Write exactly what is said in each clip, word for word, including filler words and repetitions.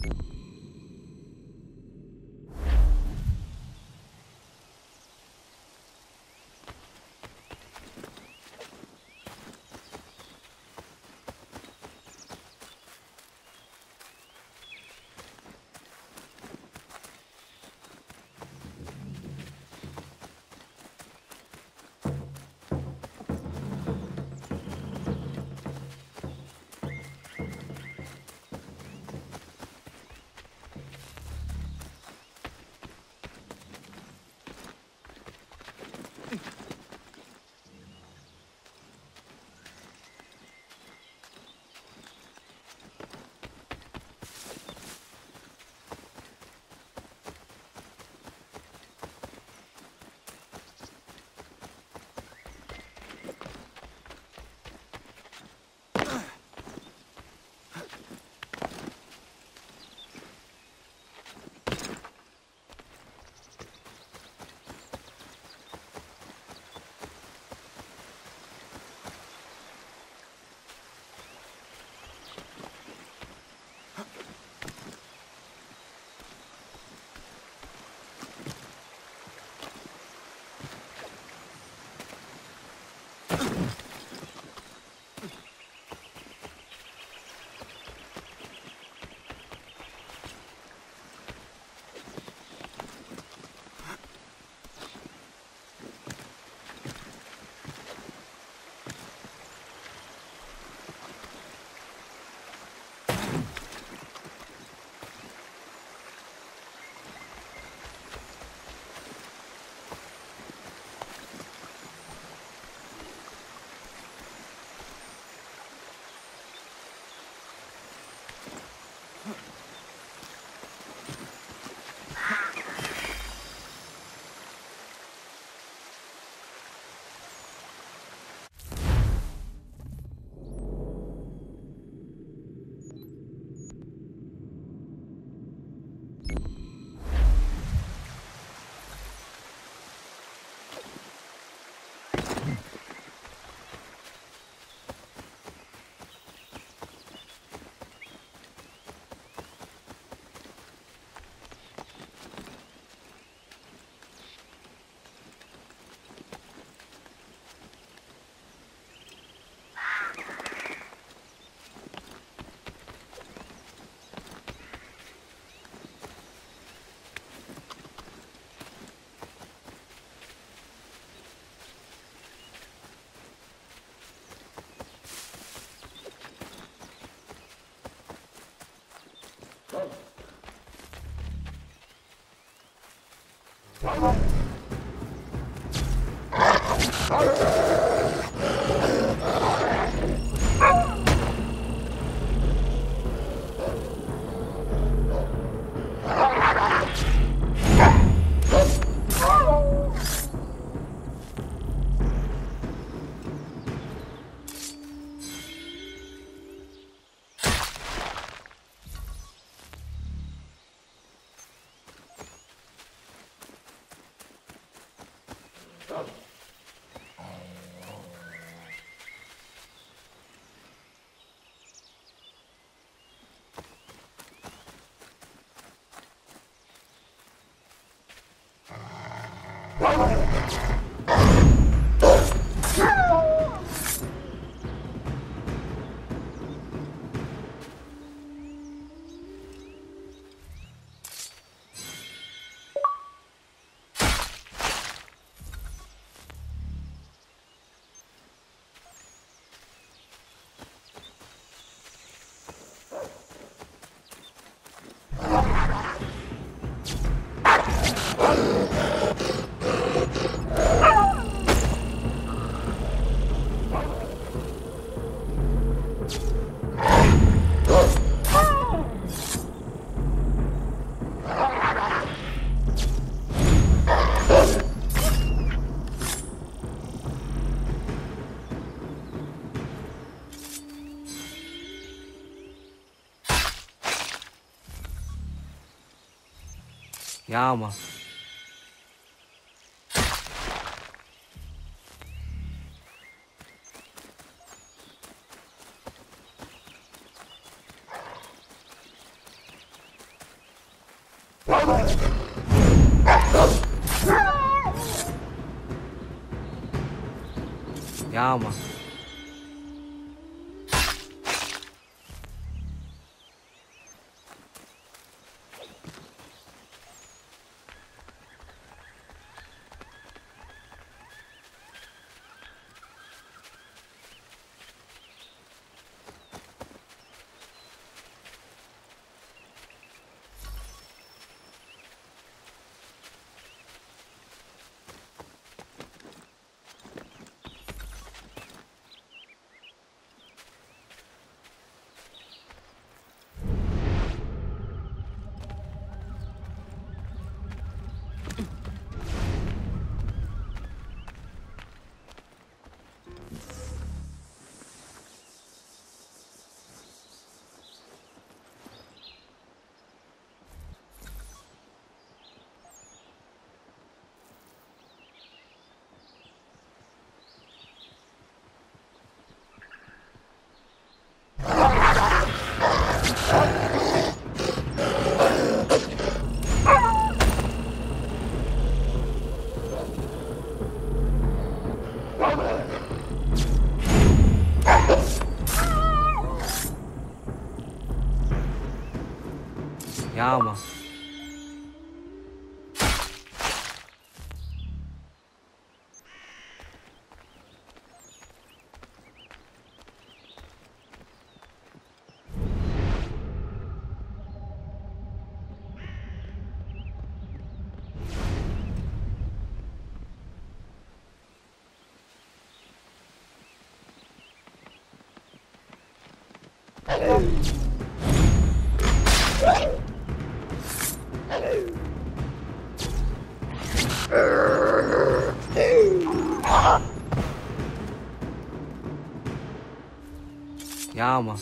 Ja, Mann. ياما ياما ياما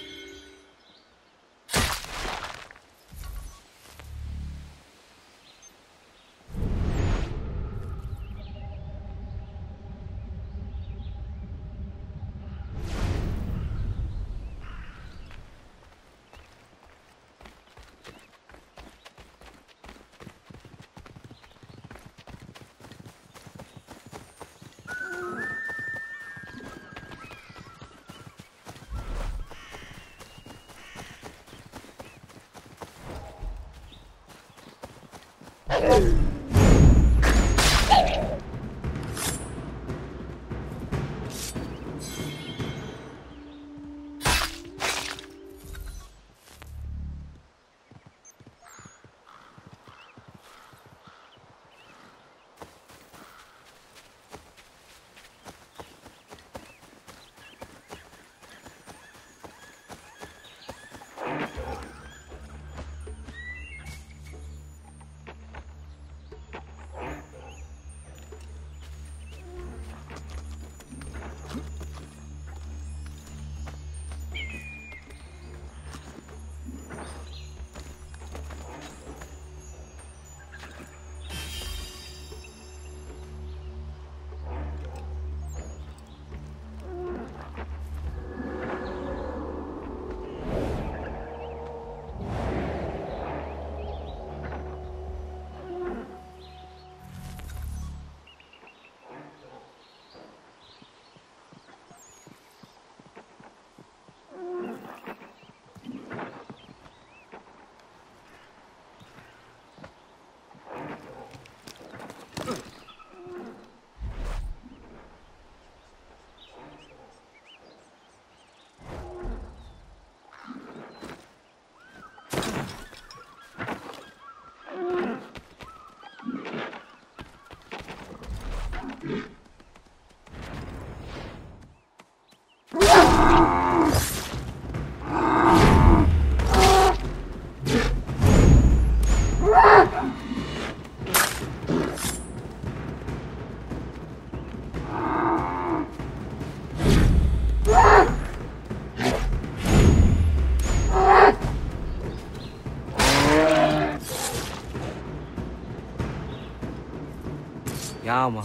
ياما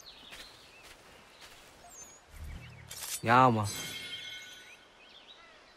ياما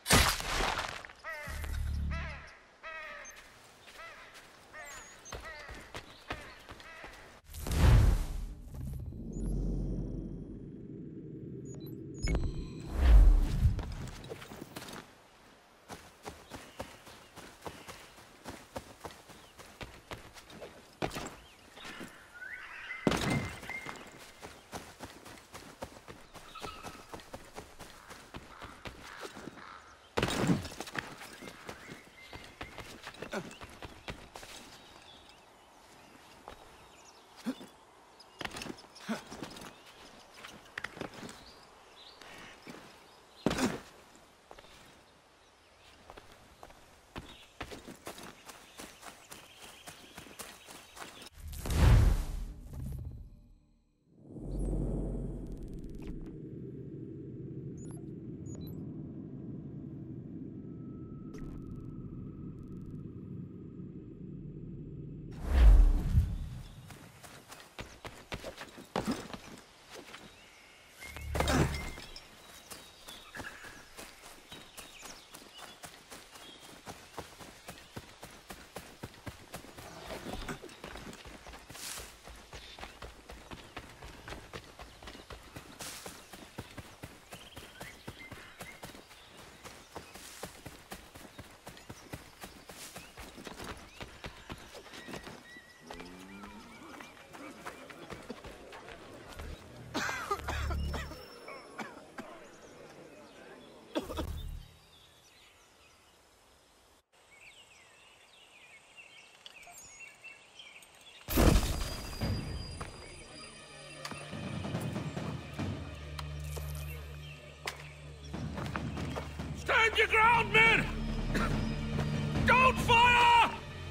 Stand your ground, men! Don't fire!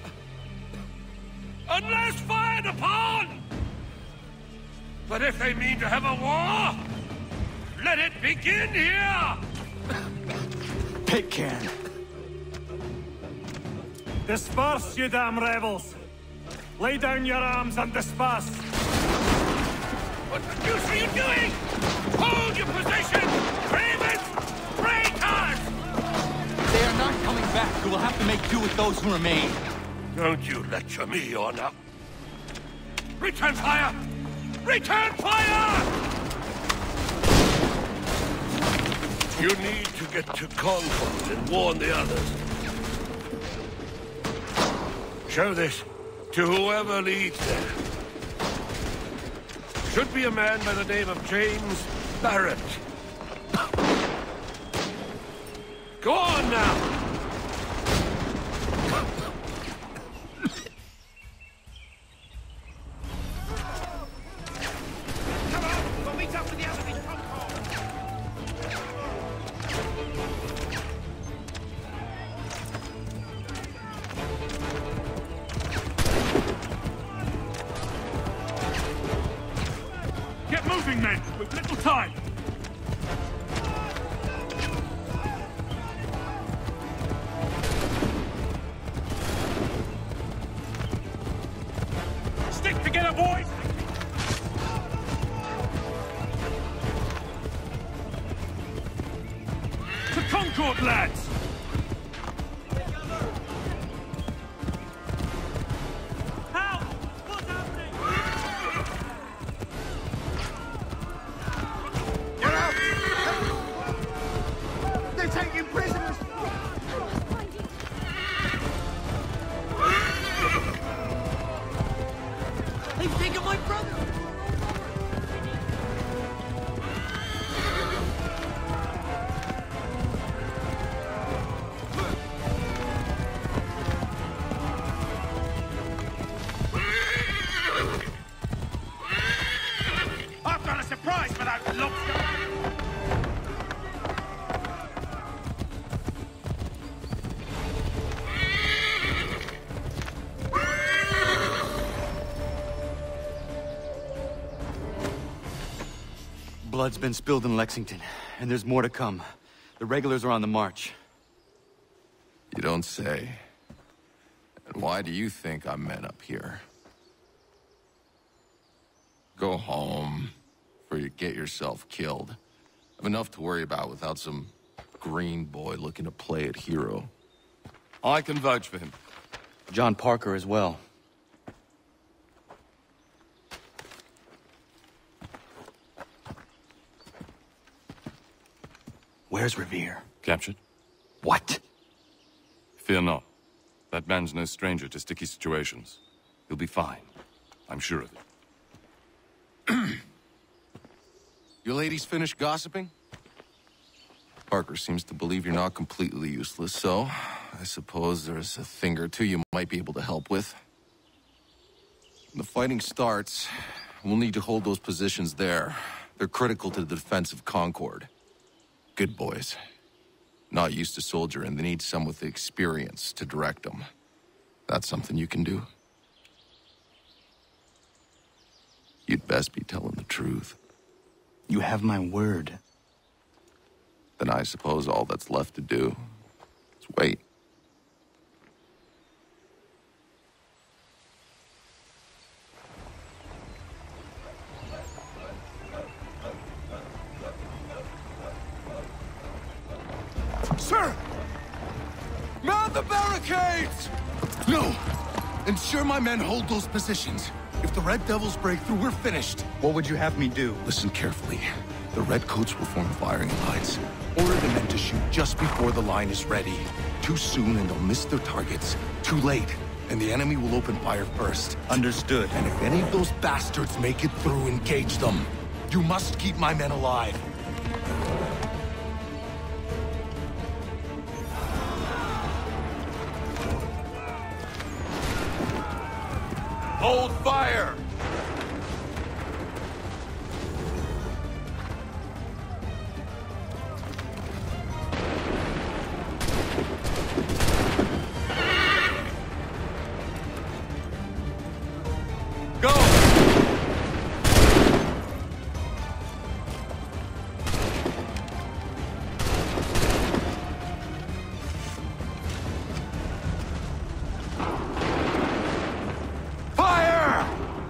Unless fired upon! But if they mean to have a war, let it begin here! Pitcairn! Disperse, you damn rebels! Lay down your arms and disperse! What the deuce are you doing? Hold your position! Ravens! Traitors! They are not coming back. We will have to make do with those who remain. Don't you lecture me on up. Return fire! Return fire! You need to get to Concord and warn the others. Show this to whoever leads there. Should be a man by the name of James Barrett. Go on now! Get moving, men! We've little time! Stick together, boys! To Concord, lads! Blood's been spilled in Lexington, and there's more to come. The regulars are on the march. You don't say. And why do you think I'm men up here? Go home, or you get yourself killed. I've enough to worry about without some green boy looking to play it hero. I can vouch for him. John Parker as well. Where's Revere? Captured? What? Fear not. That man's no stranger to sticky situations. He'll be fine. I'm sure of it. Your ladies finished gossiping? Parker seems to believe you're not completely useless, so I suppose there's a thing or two you might be able to help with. When the fighting starts, we'll need to hold those positions there. They're critical to the defense of Concord. Good boys. Not used to soldiering, they need some with the experience to direct them. That's something you can do? You'd best be telling the truth. You have my word. Then I suppose all that's left to do is wait. Sir! Mount the barricades! No! Ensure my men hold those positions. If the Red Devils break through, we're finished. What would you have me do? Listen carefully. The Redcoats will form firing lines. Order the men to shoot just before the line is ready. Too soon and they'll miss their targets. Too late, and the enemy will open fire first. Understood. And if any of those bastards make it through, engage them. You must keep my men alive. Hold fire! Go! Fire!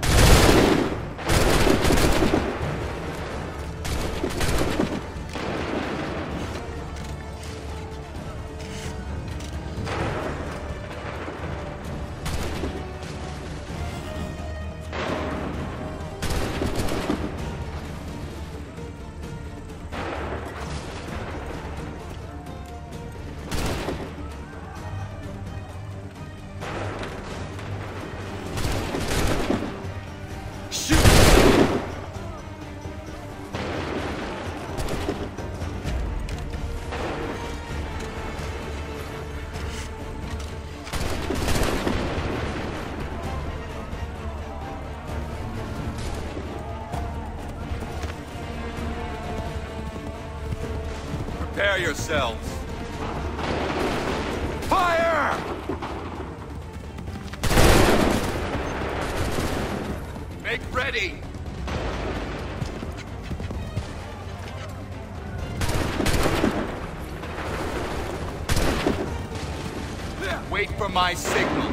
Prepare yourselves. Fire! Make ready. Wait for my signal.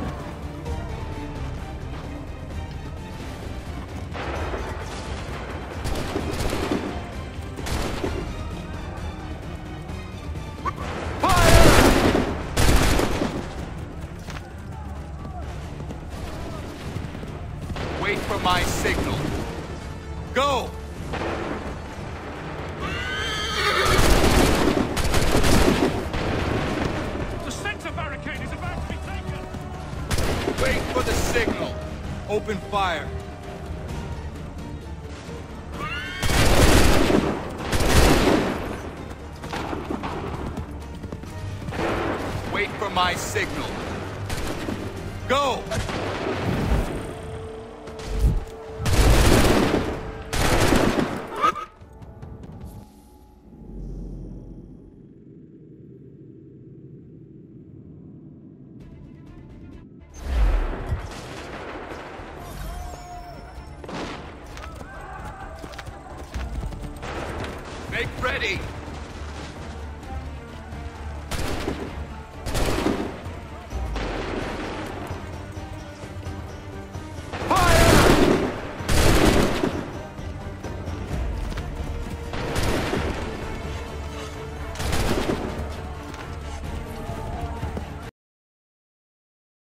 Wait for my signal. Go! The center barricade is about to be taken! Wait for the signal. Open fire. Wait for my signal. Go! Make ready!